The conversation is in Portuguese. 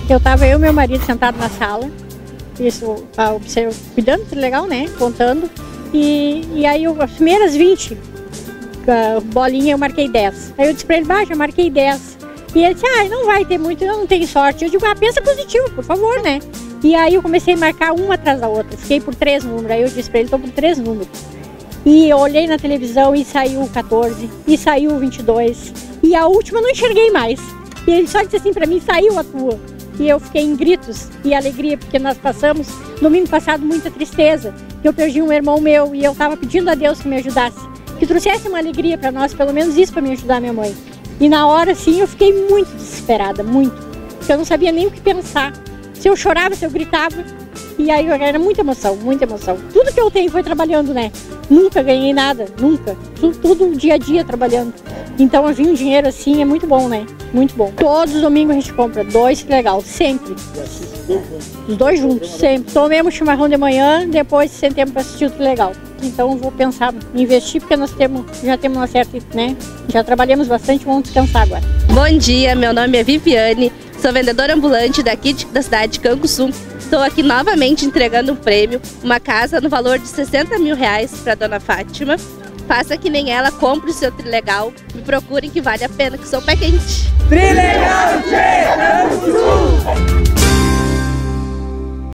Eu tava eu e meu marido sentado na sala, isso, cuidando do Trilegal, né, contando, e aí as primeiras 20 bolinhas eu marquei 10. Aí eu disse pra ele, já marquei 10. E ele disse, não vai ter muito, eu não tenho sorte. Eu digo, pensa positivo, por favor, né? E aí eu comecei a marcar uma atrás da outra, fiquei por 3 números. Aí eu disse pra ele, tô por 3 números. E eu olhei na televisão e saiu o 14, e saiu o 22. E a última eu não enxerguei mais. E ele só disse assim pra mim, saiu a tua. E eu fiquei em gritos e alegria, porque nós passamos, domingo passado, muita tristeza. Que eu perdi um irmão meu e eu estava pedindo a Deus que me ajudasse. Que trouxesse uma alegria para nós, pelo menos isso para me ajudar minha mãe. E na hora, sim, eu fiquei muito desesperada, muito. Porque eu não sabia nem o que pensar. Se eu chorava, se eu gritava. E aí era muita emoção, muita emoção. Tudo que eu tenho foi trabalhando, né? Nunca ganhei nada, nunca. Tudo dia a dia trabalhando. Então, vir um dinheiro assim é muito bom, né? Muito bom. Todos os domingos a gente compra 2 Trilegal, sempre. Os 2 juntos, sempre. Tomemos chimarrão de manhã, depois sentemos para assistir o Trilegal. Então eu vou pensar em investir, porque nós já temos uma certa, né? Já trabalhamos bastante, vamos descansar agora. Bom dia, meu nome é Viviane, sou vendedora ambulante daqui da cidade de Canguçu. Estou aqui novamente entregando um prêmio, uma casa no valor de 60 mil reais para dona Fátima. Faça que nem ela, compre o seu Trilegal, me procurem que vale a pena, que sou pé quente. Trilegal de Canguçu!